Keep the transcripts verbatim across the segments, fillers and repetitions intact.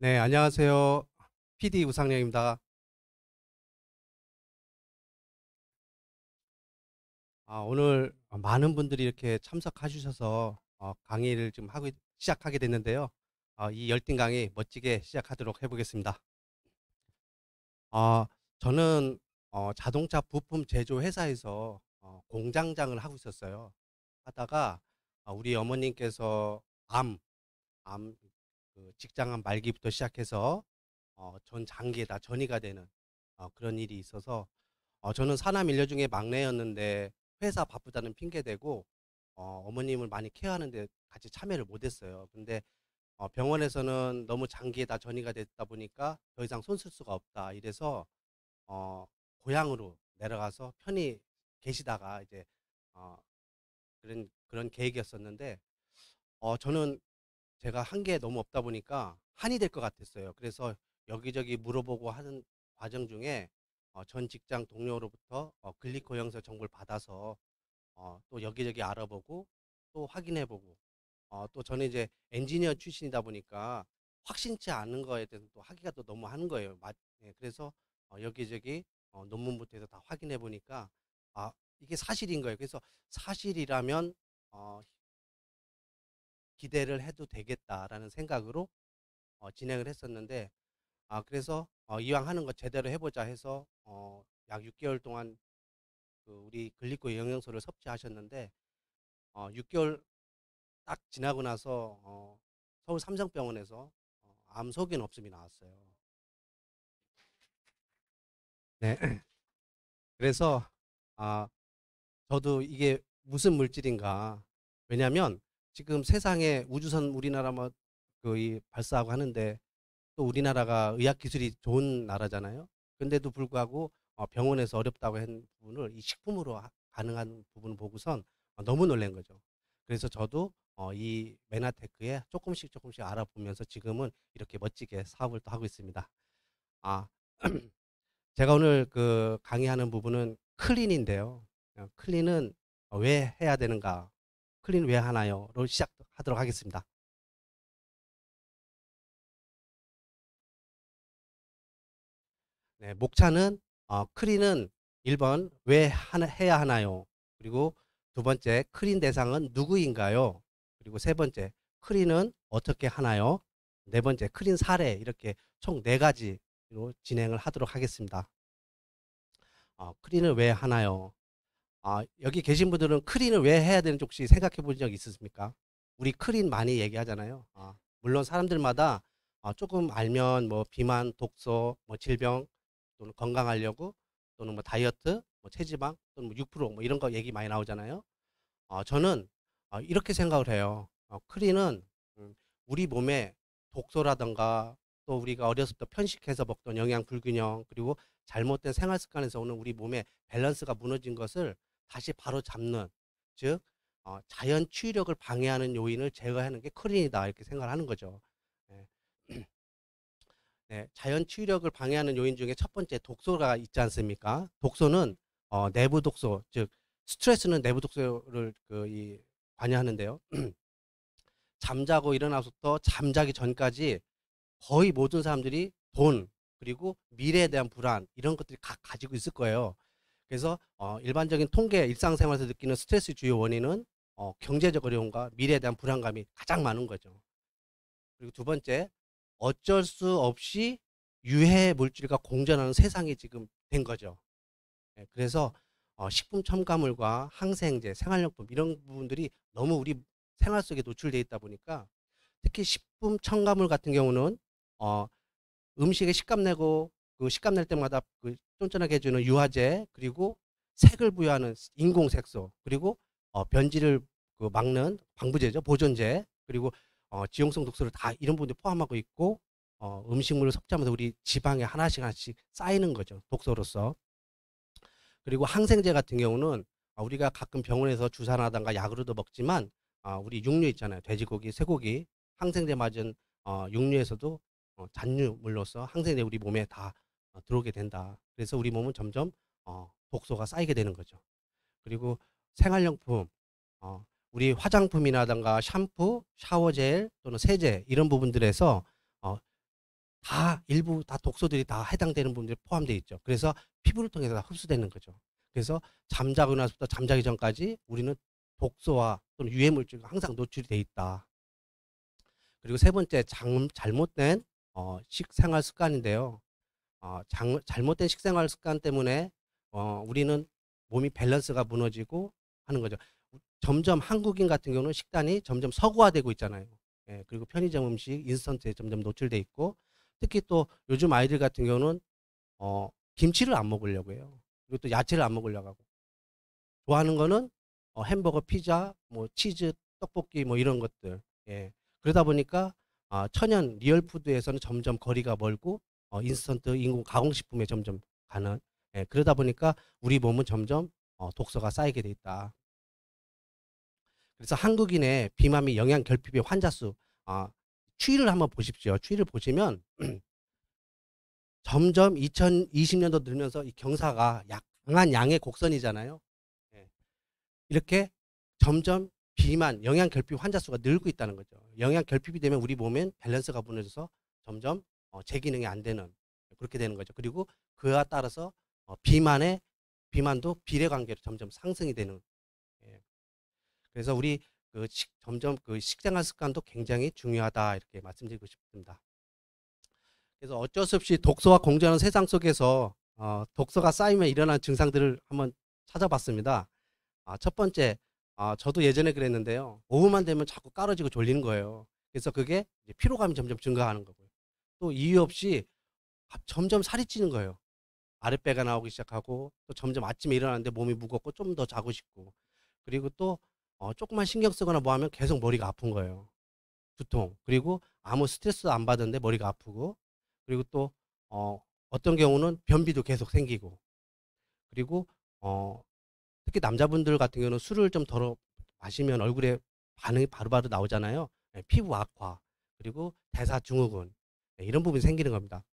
네, 안녕하세요. 피디 우상영입니다. 아, 오늘 많은 분들이 이렇게 참석해 주셔서 어, 강의를 지금 하고 있- 시작하게 됐는데요. 어, 이 열띤 강의 멋지게 시작하도록 해보겠습니다. 어, 저는 어, 자동차 부품 제조 회사에서 어, 공장장을 하고 있었어요. 하다가 어, 우리 어머님께서 암, 암, 그 직장암 말기부터 시작해서 어, 전 장기에 다 전이가 되는 어, 그런 일이 있어서 어, 저는 사남 일녀 중에 막내였는데 회사 바쁘다는 핑계 대고 어, 어머님을 많이 케어하는데 같이 참여를 못했어요. 근데 어, 병원에서는 너무 장기에 다 전이가 됐다 보니까 더 이상 손쓸 수가 없다. 이래서 어, 고향으로 내려가서 편히 계시다가 이제 어, 그런 그런 계획이었었는데 어, 저는 제가 한 게 너무 없다 보니까 한이 될 것 같았어요. 그래서 여기저기 물어보고 하는 과정 중에 어, 전 직장 동료로부터 어, 글리코 영상 정보를 받아서 어, 또 여기저기 알아보고 또 확인해보고 어, 또 저는 이제 엔지니어 출신이다 보니까 확신치 않은 거에 대해서 또 하기가 또 너무 하는 거예요. 맞, 예, 그래서 어, 여기저기 어, 논문부터 해서 다 확인해 보니까 아, 이게 사실인 거예요. 그래서 사실이라면 어, 기대를 해도 되겠다라는 생각으로 어, 진행을 했었는데 아 그래서 어, 이왕 하는 거 제대로 해보자 해서 어, 약 육 개월 동안 그 우리 글리코 영양소를 섭취하셨는데 어, 육 개월 딱 지나고 나서 어, 서울 삼성병원에서 어, 암 소견 없음이 나왔어요. 네. 그래서 아 저도 이게 무슨 물질인가. 왜냐하면 지금 세상에 우주선 우리나라만 거의 발사하고 하는데 또 우리나라가 의학 기술이 좋은 나라잖아요. 근데도 불구하고 어, 병원에서 어렵다고 한 부분을 이 식품으로 하- 가능한 부분을 보고선 어, 너무 놀란 거죠. 그래서 저도 어, 이 메나테크에 조금씩 조금씩 알아보면서 지금은 이렇게 멋지게 사업을 또 하고 있습니다. 아, 제가 오늘 그 강의하는 부분은 클린인데요. 어, 클린은 어, 왜 해야 되는가? 클린 왜 하나요?로 시작하도록 하겠습니다. 네, 목차는 어, 크린은 일 번 왜 하나, 해야 하나요? 그리고 두 번째 크린 대상은 누구인가요? 그리고 세 번째 크린은 어떻게 하나요? 네 번째 크린 사례 이렇게 총 네 가지로 진행을 하도록 하겠습니다. 어, 크린을 왜 하나요? 아, 여기 계신 분들은 크린을 왜 해야 되는지 혹시 생각해 본 적 있으십니까? 우리 크린 많이 얘기하잖아요. 아, 물론 사람들마다 어, 조금 알면 뭐 비만, 독소, 뭐 질병 또는 건강하려고 또는 뭐 다이어트, 뭐 체지방 또는 뭐 육 퍼센트 뭐 이런 거 얘기 많이 나오잖아요. 어, 저는 어, 이렇게 생각을 해요. 어, 크린은 음, 우리 몸에 독소라든가 또 우리가 어렸을 때 편식해서 먹던 영양 불균형 그리고 잘못된 생활 습관에서 오는 우리 몸의 밸런스가 무너진 것을 다시 바로 잡는 즉 어, 자연 치유력을 방해하는 요인을 제거하는 게 크린이다 이렇게 생각을 하는 거죠. 예. 네, 자연 치유력을 방해하는 요인 중에 첫 번째 독소가 있지 않습니까? 독소는 어, 내부 독소, 즉 스트레스는 내부 독소를 그, 이, 관여하는데요. 잠자고 일어나서부터 잠자기 전까지 거의 모든 사람들이 돈 그리고 미래에 대한 불안 이런 것들이 각 가지고 있을 거예요. 그래서 어, 일반적인 통계 일상생활에서 느끼는 스트레스 주요 원인은 어, 경제적 어려움과 미래에 대한 불안감이 가장 많은 거죠. 그리고 두 번째, 어쩔 수 없이 유해 물질과 공존하는 세상이 지금 된 거죠. 예, 그래서 어, 식품 첨가물과 항생제, 생활용품 이런 부분들이 너무 우리 생활 속에 노출되어 있다 보니까 특히 식품 첨가물 같은 경우는 어, 음식에 식감 내고 그 식감 낼 때마다 그 쫀쫀하게 해주는 유화제 그리고 색을 부여하는 인공 색소 그리고 어, 변질을 그 막는 방부제죠 보존제 그리고 어, 지용성 독소를 다 이런 부분들 포함하고 있고 어, 음식물을 섭취하면서 우리 지방에 하나씩 하나씩 쌓이는 거죠 독소로서. 그리고 항생제 같은 경우는 아, 우리가 가끔 병원에서 주사나든가 약으로도 먹지만 아, 우리 육류 있잖아요 돼지고기 쇠고기 항생제 맞은 어, 육류에서도 어, 잔류물로서 항생제 우리 몸에 다 어, 들어오게 된다. 그래서 우리 몸은 점점 어, 독소가 쌓이게 되는 거죠. 그리고 생활용품 어, 우리 화장품이라든가 샴푸, 샤워젤 또는 세제 이런 부분들에서 어, 다 일부 다 독소들이 다 해당되는 부분들이 포함되어 있죠. 그래서 피부를 통해서 다 흡수되는 거죠. 그래서 잠자고 나서부터 잠자기 전까지 우리는 독소와 또는 유해 물질과 항상 노출이 돼 있다. 그리고 세 번째 장, 잘못된 어, 식생활 습관인데요. 어, 장, 잘못된 식생활 습관 때문에 어, 우리는 몸이 밸런스가 무너지고 하는 거죠. 점점 한국인 같은 경우는 식단이 점점 서구화되고 있잖아요. 예, 그리고 편의점 음식, 인스턴트에 점점 노출돼 있고, 특히 또 요즘 아이들 같은 경우는 어, 김치를 안 먹으려고 해요. 그리고 또 야채를 안 먹으려고 하고, 좋아하는 거는 어, 햄버거, 피자, 뭐 치즈, 떡볶이 뭐 이런 것들. 예. 그러다 보니까 아, 천연 리얼 푸드에서는 점점 거리가 멀고 어, 인스턴트 인공 가공식품에 점점 가는. 예. 그러다 보니까 우리 몸은 점점 어, 독소가 쌓이게 돼 있다. 그래서 한국인의 비만 및 영양 결핍의 환자 수, 아, 추이를 한번 보십시오. 추이를 보시면 점점 이천이십 년도 들면서 이 경사가 약 강한 양의 곡선이잖아요. 예. 이렇게 점점 비만, 영양 결핍 환자 수가 늘고 있다는 거죠. 영양 결핍이 되면 우리 몸엔 밸런스가 무너져서 점점 어, 제 기능이 안 되는, 그렇게 되는 거죠. 그리고 그와 따라서 어, 비만의 비만도 비례 관계로 점점 상승이 되는. 예. 그래서 우리 그 식, 점점 그 식생활 습관도 굉장히 중요하다, 이렇게 말씀드리고 싶습니다. 그래서 어쩔 수 없이 독소와 공존하는 세상 속에서 어, 독소가 쌓이면 일어나는 증상들을 한번 찾아봤습니다. 아, 첫 번째, 아, 저도 예전에 그랬는데요. 오후만 되면 자꾸 까러지고 졸리는 거예요. 그래서 그게 이제 피로감이 점점 증가하는 거고요. 또 이유 없이 점점 살이 찌는 거예요. 아랫배가 나오기 시작하고, 또 점점 아침에 일어나는데 몸이 무겁고 좀 더 자고 싶고, 그리고 또 어, 조금만 신경 쓰거나 뭐 하면 계속 머리가 아픈 거예요. 두통. 그리고 아무 스트레스도 안 받았는데 머리가 아프고, 그리고 또 어, 어떤 경우는 변비도 계속 생기고, 그리고 어, 특히 남자분들 같은 경우는 술을 좀 덜어 마시면 얼굴에 반응이 바로바로 나오잖아요. 예, 피부 악화, 그리고 대사 증후군, 예, 이런 부분이 생기는 겁니다.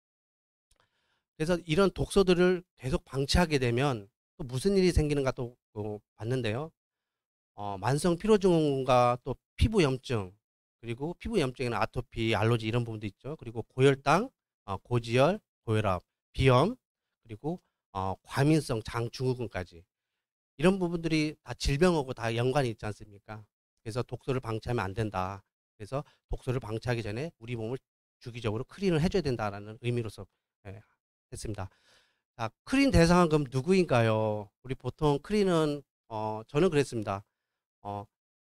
그래서 이런 독소들을 계속 방치하게 되면 또 무슨 일이 생기는가 또 어, 봤는데요. 어, 만성 피로증후군과 또 피부 염증, 그리고 피부 염증에는 아토피, 알러지 이런 부분도 있죠. 그리고 고혈당, 어, 고지혈, 고혈압, 비염, 그리고 어, 과민성 장 증후군까지, 이런 부분들이 다 질병하고 다 연관이 있지 않습니까? 그래서 독소를 방치하면 안 된다. 그래서 독소를 방치하기 전에 우리 몸을 주기적으로 클린을 해줘야 된다라는 의미로서 예, 했습니다. 자, 클린 대상은 그럼 누구인가요? 우리 보통 클린은 어, 저는 그랬습니다. 어,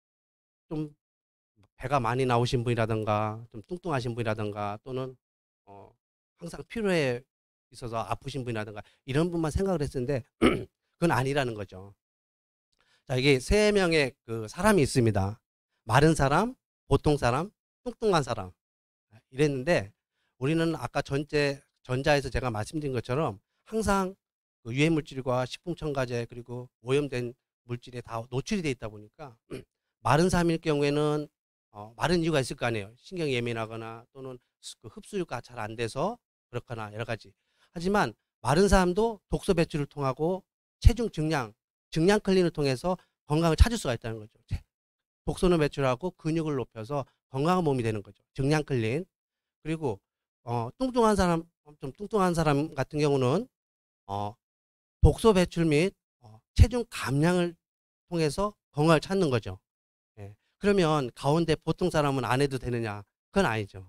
좀 배가 많이 나오신 분이라든가, 좀 뚱뚱하신 분이라든가, 또는 어, 항상 필요에 있어서 아프신 분이라든가, 이런 분만 생각을 했었는데 그건 아니라는 거죠. 자, 이게 세 명의 그 사람이 있습니다. 마른 사람, 보통 사람, 뚱뚱한 사람. 이랬는데, 우리는 아까 전제, 전자에서 제가 말씀드린 것처럼 항상 그 유해 물질과 식품 첨가제, 그리고 오염된 물질에 다 노출이 돼 있다 보니까 마른 사람일 경우에는 어, 마른 이유가 있을 거 아니에요. 신경이 예민하거나, 또는 그 흡수가 잘 안 돼서 그렇거나, 여러 가지. 하지만 마른 사람도 독소 배출을 통하고 체중 증량, 증량 클린을 통해서 건강을 찾을 수가 있다는 거죠. 독소는 배출하고 근육을 높여서 건강한 몸이 되는 거죠. 증량 클린. 그리고 어, 뚱뚱한 사람, 좀 뚱뚱한 사람 같은 경우는 어, 독소 배출 및 어, 체중 감량을 통해서 건강을 찾는 거죠. 예. 그러면 가운데 보통 사람은 안 해도 되느냐? 그건 아니죠.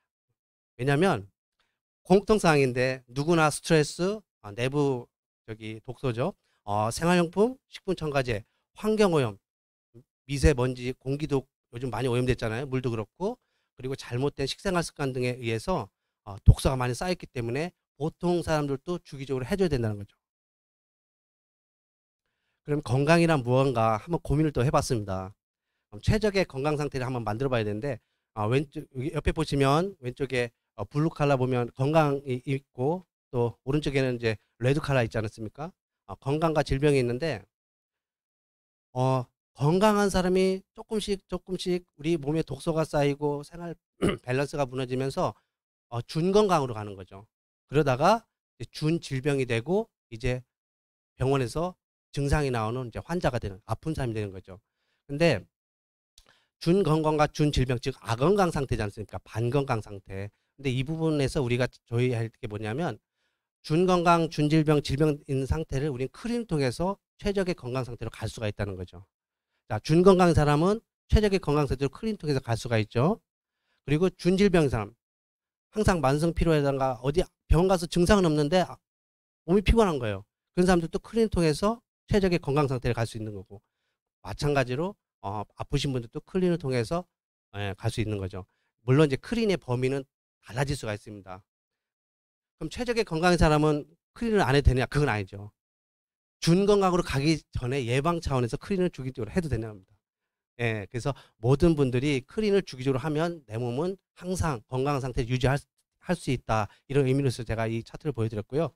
왜냐하면 공통사항인데 누구나 스트레스, 어, 내부 저기 독소죠. 어, 생활용품, 식품첨가제, 환경오염, 미세먼지, 공기도 요즘 많이 오염됐잖아요. 물도 그렇고, 그리고 잘못된 식생활 습관 등에 의해서 어, 독소가 많이 쌓였기 때문에 보통 사람들도 주기적으로 해줘야 된다는 거죠. 그럼 건강이란 무언가 한번 고민을 또 해봤습니다. 최적의 건강 상태를 한번 만들어 봐야 되는데, 어, 왼쪽 옆에 보시면 왼쪽에 어, 블루 칼라 보면 건강이 있고, 또 오른쪽에는 이제 레드 칼라 있지 않습니까? 어, 건강과 질병이 있는데, 어, 건강한 사람이 조금씩 조금씩 우리 몸에 독소가 쌓이고 생활 밸런스가 무너지면서 어, 준건강으로 가는 거죠. 그러다가 준 질병이 되고 이제 병원에서 증상이 나오는 이제 환자가 되는, 아픈 사람이 되는 거죠. 근데 준건강과 준질병, 즉 아건강 상태지 않습니까? 반건강 상태. 근데 이 부분에서 우리가 조의할 게 뭐냐면 준건강, 준질병, 질병 있는 상태를 우리는 크린을 통해서 최적의 건강 상태로 갈 수가 있다는 거죠. 자, 준건강인 사람은 최적의 건강 상태로 크린을 통해서 갈 수가 있죠. 그리고 준질병인 사람, 항상 만성 피로라든가 어디 병원 가서 증상은 없는데 몸이 피곤한 거예요. 그런 사람들도 크린을 통해서 최적의 건강 상태를 갈 수 있는 거고, 마찬가지로 어, 아프신 분들도 크린을 통해서 예, 갈 수 있는 거죠. 물론 이제 크린의 범위는 달라질 수가 있습니다. 그럼 최적의 건강인 사람은 크린을 안 해도 되냐? 그건 아니죠. 준건강으로 가기 전에 예방 차원에서 크린을 주기적으로 해도 되냐입니다. 예, 그래서 모든 분들이 크린을 주기적으로 하면 내 몸은 항상 건강 상태를 유지할 할 수 있다. 이런 의미로서 제가 이 차트를 보여드렸고요.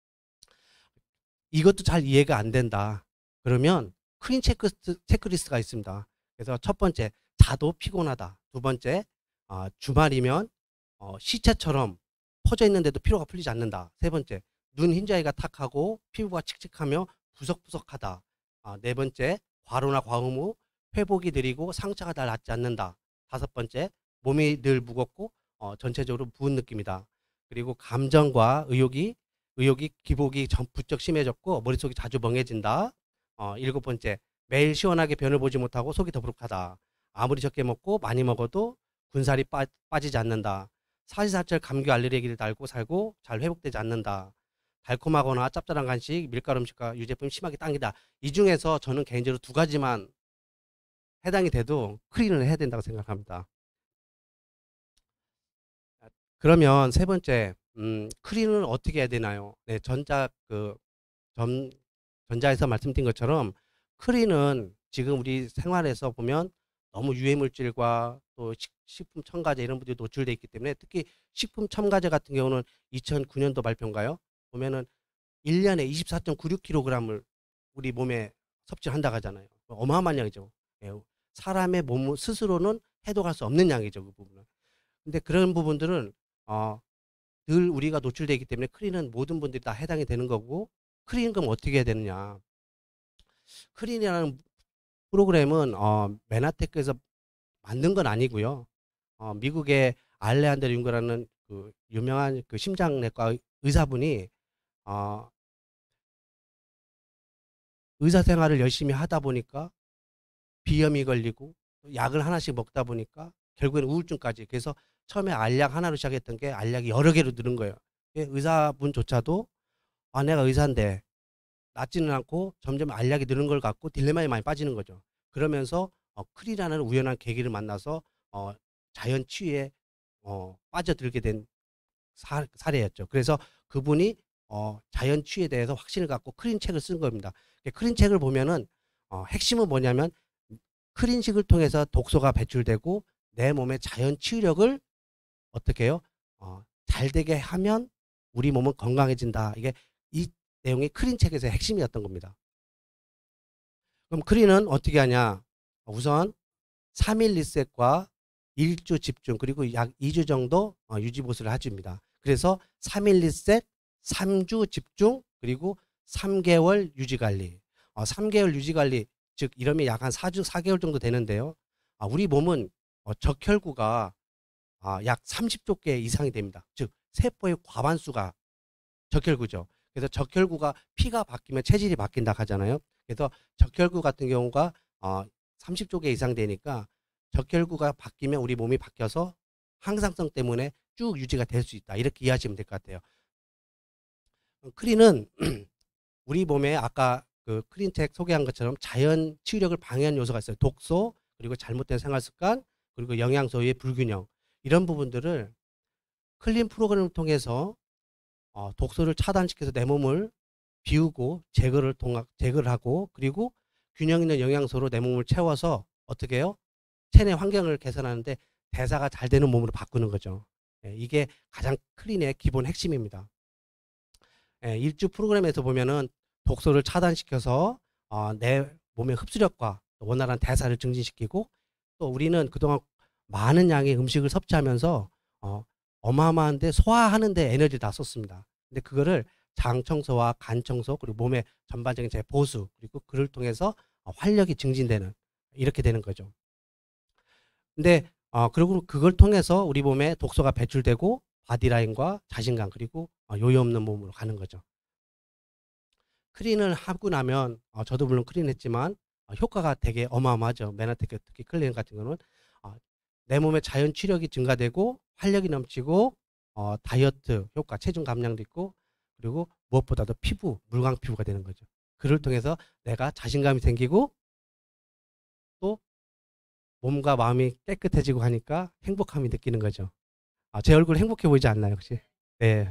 이것도 잘 이해가 안 된다. 그러면 크린 체크리스트, 체크리스트가 있습니다. 그래서 첫 번째, 자도 피곤하다. 두 번째, 어, 주말이면 어, 시체처럼 퍼져 있는데도 피로가 풀리지 않는다. 세 번째, 눈 흰자위가 탁하고 피부가 칙칙하며 부석부석하다. 어, 네 번째, 과로나 과음 후 회복이 느리고 상처가 잘 낫지 않는다. 다섯 번째, 몸이 늘 무겁고 어, 전체적으로 부은 느낌이다. 그리고 감정과 의욕이 의욕이 기복이 전 부쩍 심해졌고 머릿속이 자주 멍해진다. 어, 일곱 번째, 매일 시원하게 변을 보지 못하고 속이 더부룩하다. 아무리 적게 먹고 많이 먹어도 군살이 빠, 빠지지 않는다. 사시사철 감기 알레르기를 달고 살고 잘 회복되지 않는다. 달콤하거나 짭짤한 간식, 밀가루 음식과 유제품 심하게 당기다. 이 중에서 저는 개인적으로 두 가지만 해당이 돼도 크린을 해야 된다고 생각합니다. 그러면 세 번째, 음, 크린을 어떻게 해야 되나요? 네, 전자 그 전, 전자에서 말씀드린 것처럼 크린은 지금 우리 생활에서 보면 너무 유해물질과 또 식, 식품 첨가제 이런 분들이 노출되어 있기 때문에, 특히 식품 첨가제 같은 경우는 이천구 년도 발표인가요? 보면은 일 년에 이십사 점 구육 킬로그램을 우리 몸에 섭취를 한다고 하잖아요. 어마어마한 양이죠. 예, 사람의 몸 스스로는 해독할 수 없는 양이죠, 그 부분은. 근데 그런 부분들은 어, 늘 우리가 노출되기 때문에 크린은 모든 분들이 다 해당이 되는 거고, 크린 그럼 어떻게 해야 되느냐? 크린이라는 프로그램은 어, 메나테크에서 만든 건 아니고요. 어, 미국의 알레한드로 융거라는 그 유명한 그 심장내과 의사분이 어, 의사 생활을 열심히 하다 보니까 비염이 걸리고 약을 하나씩 먹다 보니까 결국에는 우울증까지. 그래서 처음에 알약 하나로 시작했던 게 알약이 여러 개로 늘은 거예요. 의사분조차도 아, 내가 의사인데 낫지는 않고 점점 알약이 느는 걸 갖고 딜레마에 많이 빠지는 거죠. 그러면서 어, 크리라는 우연한 계기를 만나서 어, 자연 치유에 어, 빠져들게 된 사, 사례였죠. 그래서 그분이 어, 자연 치유에 대해서 확신을 갖고 크린 책을 쓴 겁니다. 크린 책을 보면은 어, 핵심은 뭐냐면 크린식을 통해서 독소가 배출되고 내 몸의 자연 치유력을 어떻게 해요? 어, 잘 되게 하면 우리 몸은 건강해진다. 이게 이 내용이 크린 책에서의 핵심이었던 겁니다. 그럼 크린은 어떻게 하냐? 우선 삼 일 리셋과 일 주 집중, 그리고 약 이 주 정도 유지 보수를 해줍니다. 그래서 삼 일 리셋, 삼 주 집중, 그리고 삼 개월 유지 관리. 어, 삼 개월 유지 관리, 즉 이러면 약 한 사 주, 사 개월 정도 되는데요. 아, 우리 몸은 어, 적혈구가 아, 약 삼십 조 개 이상이 됩니다. 즉 세포의 과반수가 적혈구죠. 그래서 적혈구가 피가 바뀌면 체질이 바뀐다 하잖아요. 그래서 적혈구 같은 경우가 어, 삼십 조 개 이상 되니까 적혈구가 바뀌면 우리 몸이 바뀌어서 항상성 때문에 쭉 유지가 될 수 있다. 이렇게 이해하시면 될 것 같아요. 크린은 우리 몸에 아까 그 크린책 소개한 것처럼 자연 치유력을 방해하는 요소가 있어요. 독소, 그리고 잘못된 생활습관, 그리고 영양소의 불균형, 이런 부분들을 클린 프로그램을 통해서 어, 독소를 차단시켜서 내 몸을 비우고 제거를 통합, 제거를 하고, 그리고 균형 있는 영양소로 내 몸을 채워서 어떻게 해요? 체내 환경을 개선하는데 대사가 잘 되는 몸으로 바꾸는 거죠. 예, 이게 가장 클린의 기본 핵심입니다. 예, 일주 프로그램에서 보면은 독소를 차단시켜서 어, 내 몸의 흡수력과 원활한 대사를 증진시키고, 또 우리는 그동안 많은 양의 음식을 섭취하면서 어, 어마어마한데 소화하는데 에너지를 다 썼습니다. 근데 그거를 장 청소와 간 청소, 그리고 몸의 전반적인 재보수, 그리고 그를 통해서 어, 활력이 증진되는, 이렇게 되는 거죠. 근데 어, 그리고 그걸 통해서 우리 몸에 독소가 배출되고 바디라인과 자신감 그리고 어 요요 없는 몸으로 가는 거죠. 클린을 하고 나면 어 저도 물론 클린했지만 어 효과가 되게 어마어마하죠. 메나테크 특히 클린 같은 경우는 어 내 몸의 자연 치력이 증가되고 활력이 넘치고 어 다이어트 효과, 체중 감량도 있고 그리고 무엇보다도 피부, 물광 피부가 되는 거죠. 그를 통해서 내가 자신감이 생기고 또 몸과 마음이 깨끗해지고 하니까 행복함이 느끼는 거죠. 아 제 얼굴 행복해 보이지 않나요 혹시? 네.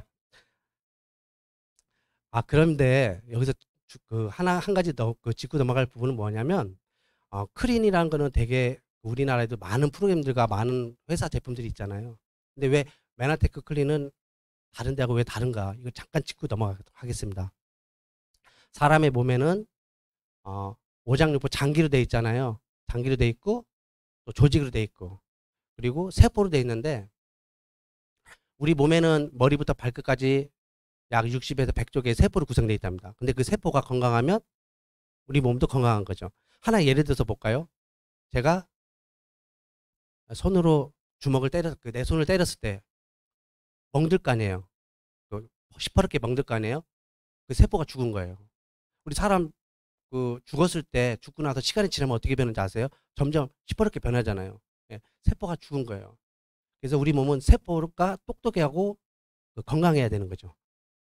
아 그런데 여기서 주 그 하나 한 가지 더 그 짚고 넘어갈 부분은 뭐냐면 어 클린이라는 거는 되게 우리나라에도 많은 프로그램들과 많은 회사 제품들이 있잖아요. 근데 왜 메나테크 클린은 다른 데하고 왜 다른가? 이거 잠깐 짚고 넘어가도록 하겠습니다. 사람의 몸에는 어 오장육부 장기로 되어 있잖아요. 장기로 되어 있고 또 조직으로 되어 있고 그리고 세포로 되어 있는데 우리 몸에는 머리부터 발끝까지 약 육십에서 백 쪽의 세포로 구성되어 있답니다. 근데 그 세포가 건강하면 우리 몸도 건강한 거죠. 하나 예를 들어서 볼까요? 제가 손으로 주먹을 때려 그 내 손을 때렸을 때 멍들 거 아니에요. 그 시퍼렇게 멍들 거 아니에요? 그 세포가 죽은 거예요. 우리 사람 그 죽었을 때 죽고 나서 시간이 지나면 어떻게 변하는지 아세요? 점점 시퍼렇게 변하잖아요. 예. 세포가 죽은 거예요. 그래서 우리 몸은 세포가 똑똑해하고 그 건강해야 되는 거죠.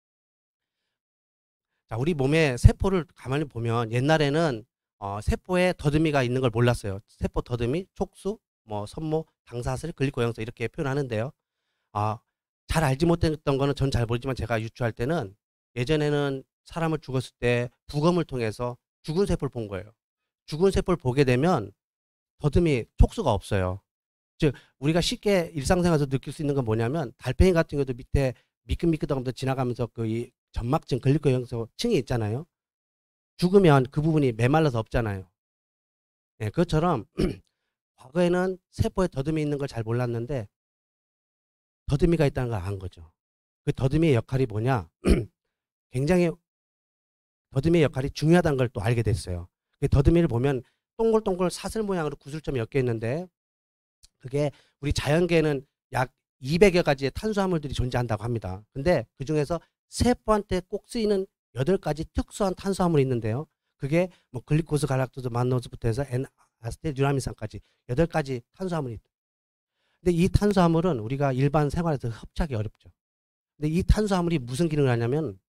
자, 우리 몸의 세포를 가만히 보면 옛날에는 어 세포에 더듬이가 있는 걸 몰랐어요. 세포 더듬이, 촉수, 뭐 섬모, 당사슬, 글리코형성 이렇게 표현하는데요. 아 잘 알지 못했던 거는 전 잘 모르지만 제가 유추할 때는 예전에는 사람을 죽었을 때 부검을 통해서 죽은 세포를 본 거예요. 죽은 세포를 보게 되면 더듬이, 촉수가 없어요. 즉 우리가 쉽게 일상생활에서 느낄 수 있는 건 뭐냐면 달팽이 같은 경우도 밑에 미끈미끈한 것들 지나가면서 그 이 점막층, 글리코형성 층이 있잖아요. 죽으면 그 부분이 메말라서 없잖아요. 예, 그것처럼 과거에는 세포에 더듬이 있는 걸 잘 몰랐는데 더듬이가 있다는 걸 안 거죠. 그 더듬이의 역할이 뭐냐? 굉장히 더듬이의 역할이 중요하다는 걸 또 알게 됐어요. 그 더듬이를 보면 동글동글 사슬 모양으로 구슬점이 엮여 있는데 그게 우리 자연계에는 약 이백여 가지의 탄수화물들이 존재한다고 합니다. 근데 그중에서 세포한테 꼭 쓰이는 여덟 가지 특수한 탄수화물이 있는데요. 그게 뭐 글리코스, 갈락토스, 만노스부터 해서 N아세틸 유라민산까지 여덟 가지 탄수화물이 있다. 근데 이 탄수화물은 우리가 일반 생활에서 섭취하기 어렵죠. 근데 이 탄수화물이 무슨 기능을 하냐면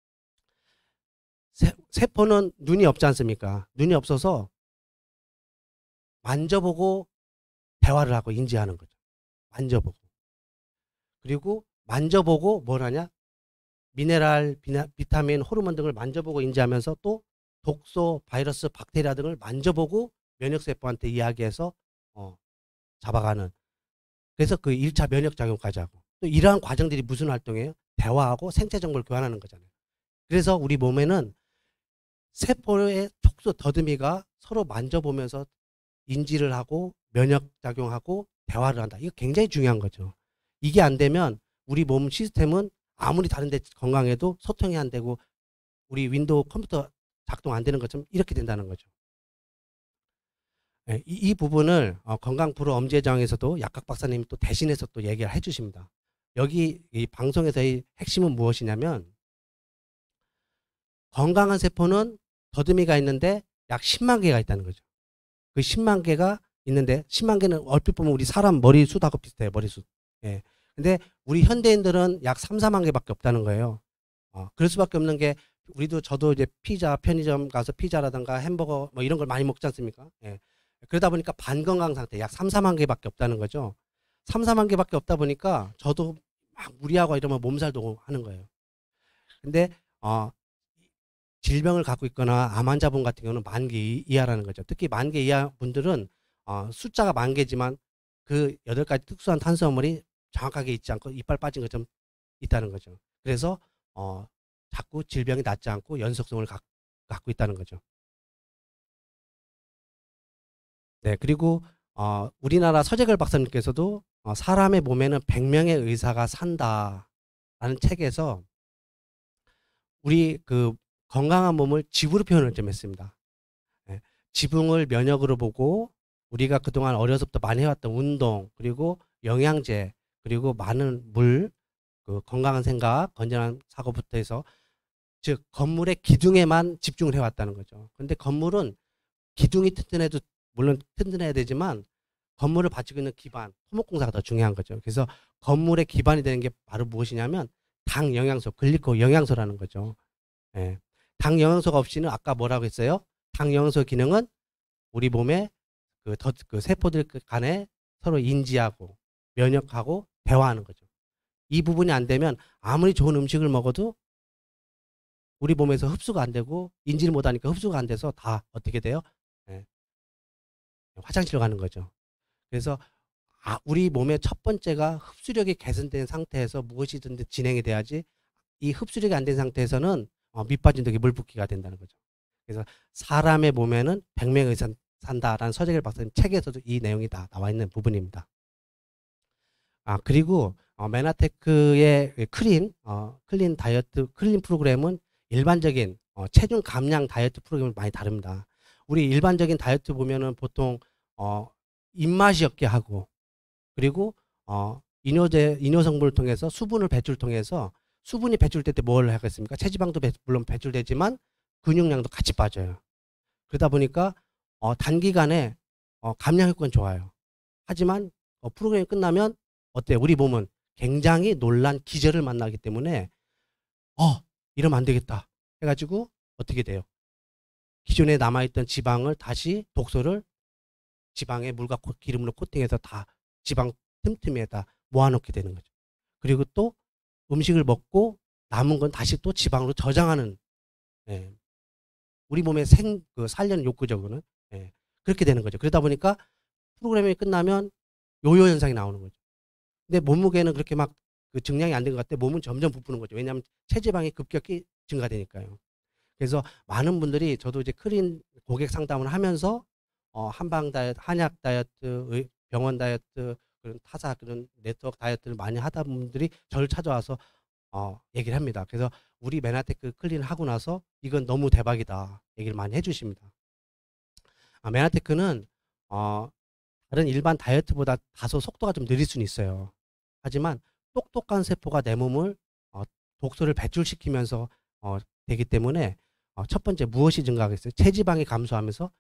세, 세포는 눈이 없지 않습니까? 눈이 없어서 만져보고 대화를 하고 인지하는 거죠. 만져보고. 그리고 만져보고 뭘 하냐? 미네랄, 비나, 비타민, 호르몬 등을 만져보고 인지하면서 또 독소, 바이러스, 박테리아 등을 만져보고 면역세포한테 이야기해서 어, 잡아가는. 그래서 그 일 차 면역작용까지 하고. 또 이러한 과정들이 무슨 활동이에요? 대화하고 생체 정보를 교환하는 거잖아요. 그래서 우리 몸에는 세포의 촉수 더듬이가 서로 만져보면서 인지를 하고 면역작용하고 대화를 한다. 이거 굉장히 중요한 거죠. 이게 안 되면 우리 몸 시스템은 아무리 다른 데 건강해도 소통이 안 되고 우리 윈도우 컴퓨터 작동 안 되는 것처럼 이렇게 된다는 거죠. 예, 이, 이 부분을 어, 건강 프로 엄지회장에서도 약각 박사님이 또 대신해서 또 얘기를 해 주십니다. 여기 이 방송에서의 핵심은 무엇이냐면 건강한 세포는 더듬이가 있는데 약 십만 개가 있다는 거죠. 그 십만 개가 있는데 십만 개는 얼핏 보면 우리 사람 머리숱하고 비슷해요. 머리숱. 예. 근데 우리 현대인들은 약 삼, 사만 개밖에 없다는 거예요. 어, 그럴 수밖에 없는 게 우리도 저도 이제 피자, 편의점 가서 피자라든가 햄버거 뭐 이런 걸 많이 먹지 않습니까? 예. 그러다 보니까 반건강 상태 약 삼, 사만 개밖에 없다는 거죠. 삼, 사만 개밖에 없다 보니까 저도 막 무리하고 이러면 몸살도 하는 거예요. 근데 어, 질병을 갖고 있거나 암 환자분 같은 경우는 만 개 이하라는 거죠. 특히 만 개 이하 분들은 어, 숫자가 만 개지만 그 여덟 가지 특수한 탄수화물이 정확하게 있지 않고 이빨 빠진 것처럼 있다는 거죠. 그래서 어, 자꾸 질병이 낫지 않고 연속성을 가, 갖고 있다는 거죠. 네, 그리고 어, 우리나라 서재걸 박사님께서도 어, 사람의 몸에는 백 명의 의사가 산다라는 책에서 우리 그 건강한 몸을 지구로 표현을 좀 했습니다. 예, 지붕을 면역으로 보고 우리가 그동안 어려서부터 많이 해왔던 운동 그리고 영양제 그리고 많은 물 건강한 생각, 건전한 사고부터 해서 즉 건물의 기둥에만 집중을 해왔다는 거죠. 근데 건물은 기둥이 튼튼해도 물론 튼튼해야 되지만 건물을 받치고 있는 기반, 토목공사가 더 중요한 거죠. 그래서 건물의 기반이 되는 게 바로 무엇이냐면 당 영양소, 글리코 영양소라는 거죠. 예. 당 영양소가 없이는 아까 뭐라고 했어요? 당 영양소 기능은 우리 몸의 그, 더, 그 세포들 간에 서로 인지하고 면역하고 대화하는 거죠. 이 부분이 안 되면 아무리 좋은 음식을 먹어도 우리 몸에서 흡수가 안 되고 인지를 못하니까 흡수가 안 돼서 다 어떻게 돼요? 예. 화장실로 가는 거죠. 그래서 아, 우리 몸의 첫 번째가 흡수력이 개선된 상태에서 무엇이든 진행이 돼야지 이 흡수력이 안 된 상태에서는 어, 밑빠진 덕에 물 붓기가 된다는 거죠. 그래서 사람의 몸에는 백 명이 산, 산다라는 서재길 박사님 책에서도 이 내용이 다 나와 있는 부분입니다. 아 그리고 어, 메나테크의 클린 어, 클린 다이어트 클린 프로그램은 일반적인 어, 체중 감량 다이어트 프로그램을 많이 다릅니다. 우리 일반적인 다이어트 보면은 보통 어, 입맛이 없게 하고 그리고 어, 이뇨제 이뇨 성분을 통해서 수분을 배출 통해서 수분이 배출될 때 뭘 하겠습니까? 체지방도 배, 물론 배출되지만 근육량도 같이 빠져요. 그러다 보니까 어, 단기간에 어, 감량 효과는 좋아요. 하지만 어, 프로그램이 끝나면 어때요? 우리 몸은 굉장히 놀란 기절을 만나기 때문에 어 이러면 안 되겠다 해가지고 어떻게 돼요? 기존에 남아있던 지방을 다시 독소를 지방에 물과 기름으로 코팅해서 다 지방 틈틈이에다 모아놓게 되는 거죠. 그리고 또 음식을 먹고 남은 건 다시 또 지방으로 저장하는 예. 우리 몸의 생, 그 살려는 욕구적으로는 예. 그렇게 되는 거죠. 그러다 보니까 프로그램이 끝나면 요요 현상이 나오는 거죠. 근데 몸무게는 그렇게 막 그 증량이 안 된 것 같아 몸은 점점 부푸는 거죠. 왜냐하면 체지방이 급격히 증가되니까요. 그래서 많은 분들이 저도 이제 클린 고객 상담을 하면서 어, 한방 다이어트, 한약 다이어트, 병원 다이어트, 그런 타사 그런 네트워크 다이어트를 많이 하다 분들이 저를 찾아와서 어, 얘기를 합니다. 그래서 우리 메나테크 클린 하고 나서 이건 너무 대박이다 얘기를 많이 해주십니다. 아, 메나테크는 어, 다른 일반 다이어트보다 다소 속도가 좀 느릴 수는 있어요. 하지만 똑똑한 세포가 내 몸을 어, 독소를 배출시키면서 어, 되기 때문에 어, 첫 번째 무엇이 증가하겠어요? 체지방이 감소하면서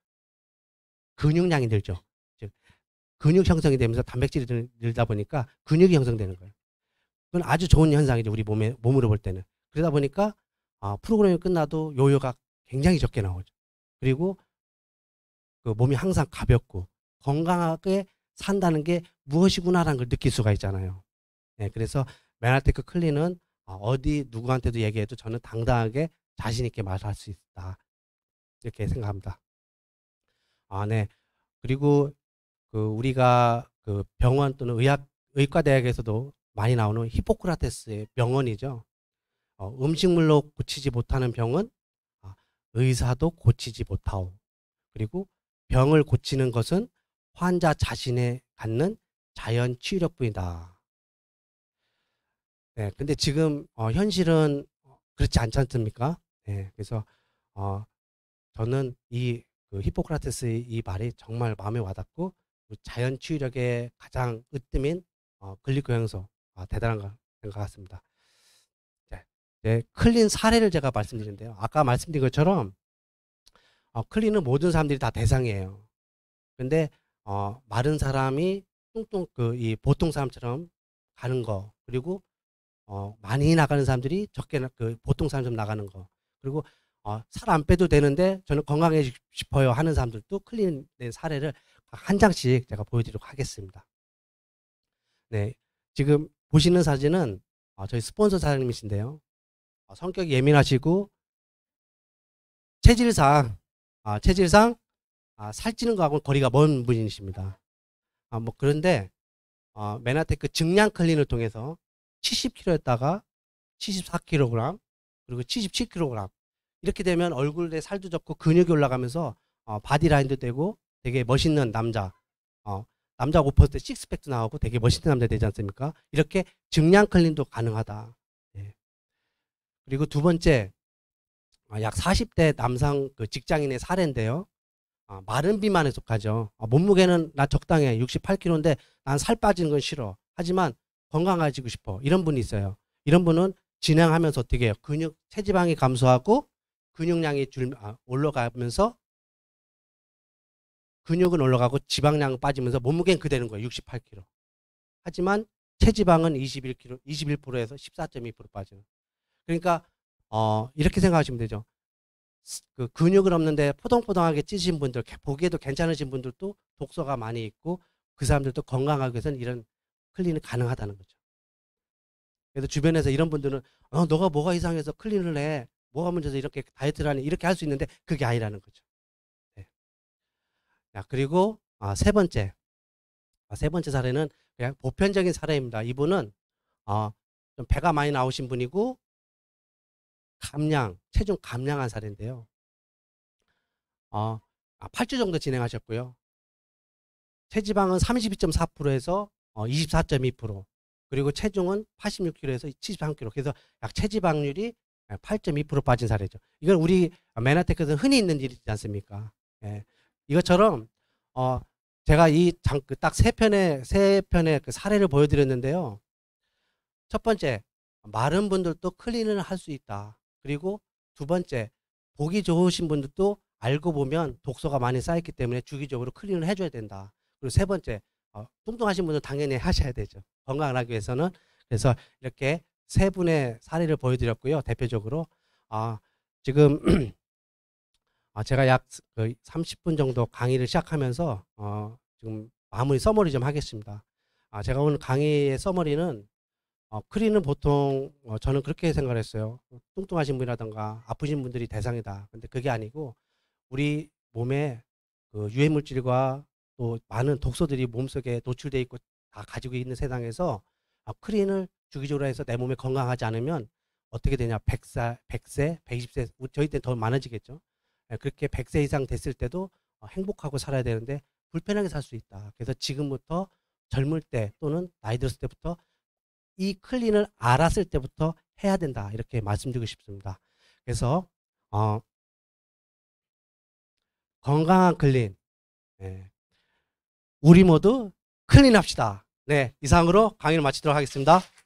근육량이 늘죠. 즉 근육 형성이 되면서 단백질이 늘다 보니까 근육이 형성되는 거예요. 그건 아주 좋은 현상이죠. 우리 몸에, 몸으로 볼 때는. 그러다 보니까 어, 프로그램이 끝나도 요요가 굉장히 적게 나오죠. 그리고 그 몸이 항상 가볍고 건강하게 산다는 게 무엇이구나라는 걸 느낄 수가 있잖아요. 네, 그래서 메나테크 클린은 어디 누구한테도 얘기해도 저는 당당하게 자신 있게 말할 수 있다. 이렇게 생각합니다. 아, 네. 그리고 그 우리가 그 병원 또는 의학 의과대학에서도 많이 나오는 히포크라테스의 명언이죠. 어, 음식물로 고치지 못하는 병은 아, 의사도 고치지 못하오. 그리고 병을 고치는 것은 환자 자신에 갖는 자연 치유력뿐이다. 네, 근데 지금 어, 현실은 그렇지 않지 않습니까? 네, 그래서 어, 저는 이 그 히포크라테스의 이 말이 정말 마음에 와닿고 자연 치유력의 가장 으뜸인 어, 글리코 영양소 아, 대단한 것 같습니다. 네, 네, 클린 사례를 제가 말씀드리는데요. 아까 말씀드린 것처럼 어, 클린은 모든 사람들이 다 대상이에요. 근데 어, 마른 사람이 뚱뚱 그 이 보통 사람처럼 가는 거 그리고 어, 많이 나가는 사람들이 적게 그 보통 사람처럼 나가는 거 그리고 어, 살 안 빼도 되는데 저는 건강해지고 싶어요 하는 사람들도 클린된 사례를 한 장씩 제가 보여드리도록 하겠습니다. 네, 지금 보시는 사진은 어, 저희 스폰서 사장님이신데요. 어, 성격이 예민하시고 체질상 아, 체질상 아, 살찌는 거하고 거리가 먼 분이십니다. 아, 뭐 그런데 어, 메나테크 증량 클린을 통해서 칠십 킬로그램였다가 칠십사 킬로그램 그리고 칠십칠 킬로그램 이렇게 되면 얼굴에 살도 적고 근육이 올라가면서 어, 바디라인도 되고 되게 멋있는 남자 어, 남자 오 퍼센트 식스팩도 나오고 되게 멋있는 남자 되지 않습니까? 이렇게 증량 클린도 가능하다. 예. 그리고 두 번째 어, 약 사십 대 남성 그 직장인의 사례인데요. 어, 마른 비만에 속하죠. 어, 몸무게는 나 적당해 육십팔 킬로그램인데 난 살 빠지는 건 싫어. 하지만 건강해지고 싶어. 이런 분이 있어요. 이런 분은 진행하면서 어떻게 해요? 근육, 체지방이 감소하고 근육량이 줄, 아, 올라가면서 근육은 올라가고 지방량은 빠지면서 몸무게는 그대로인 거예요. 육십팔 킬로그램. 하지만 체지방은 이십일 킬로그램, 이십일 퍼센트에서 십사 점 이 퍼센트 빠져요. 그러니까 어, 이렇게 생각하시면 되죠. 그 근육은 없는데 포동포동하게 찌신 분들, 보기에도 괜찮으신 분들도 독소가 많이 있고 그 사람들도 건강하기 위해서는 이런 클린이 가능하다는 거죠. 그래서 주변에서 이런 분들은 어, 너가 뭐가 이상해서 클린을 해. 뭐가 문제서 이렇게 다이어트를 하니 이렇게 할 수 있는데 그게 아니라는 거죠. 네. 자, 그리고 아, 세 번째. 아, 세 번째 사례는 그냥 보편적인 사례입니다. 이분은 어, 좀 배가 많이 나오신 분이고 감량, 체중 감량한 사례인데요. 어, 아, 팔 주 정도 진행하셨고요. 체지방은 삼십이 점 사 퍼센트에서 어, 이십사 점 이 퍼센트 그리고 체중은 팔십육 킬로그램에서 칠십삼 킬로그램 그래서 약 체지방률이 팔 점 이 퍼센트 빠진 사례죠. 이건 우리 메나테크에서 흔히 있는 일이지 않습니까? 예. 이것처럼 어, 제가 이 딱 세 편의 세 편의 그 사례를 보여드렸는데요. 첫 번째, 마른 분들도 클린을 할 수 있다. 그리고 두 번째, 보기 좋으신 분들도 알고 보면 독소가 많이 쌓였기 때문에 주기적으로 클린을 해줘야 된다. 그리고 세 번째, 어, 뚱뚱하신 분은 당연히 하셔야 되죠. 건강을 하기 위해서는. 그래서 이렇게 세 분의 사례를 보여드렸고요. 대표적으로 아, 지금 아, 제가 약 삼십 분 정도 강의를 시작하면서 어, 지금 마무리 서머리 좀 하겠습니다. 아, 제가 오늘 강의의 서머리는 어, 크린은 보통 어, 저는 그렇게 생각을 했어요. 뚱뚱하신 분이라든가 아프신 분들이 대상이다. 근데 그게 아니고 우리 몸에 그 유해 물질과 또 많은 독소들이 몸속에 노출돼 있고 다 가지고 있는 세상에서 아, 크린을 주기적으로 해서 내 몸에 건강하지 않으면 어떻게 되냐? 백 세, 백 세, 백이십 세, 저희 때는 더 많아지겠죠. 예, 그렇게 백 세 이상 됐을 때도 어, 행복하고 살아야 되는데 불편하게 살 수 있다. 그래서 지금부터 젊을 때 또는 나이 들었을 때부터 이 클린을 알았을 때부터 해야 된다. 이렇게 말씀드리고 싶습니다. 그래서 어, 건강한 클린, 네. 우리 모두 클린합시다. 네, 이상으로 강의를 마치도록 하겠습니다.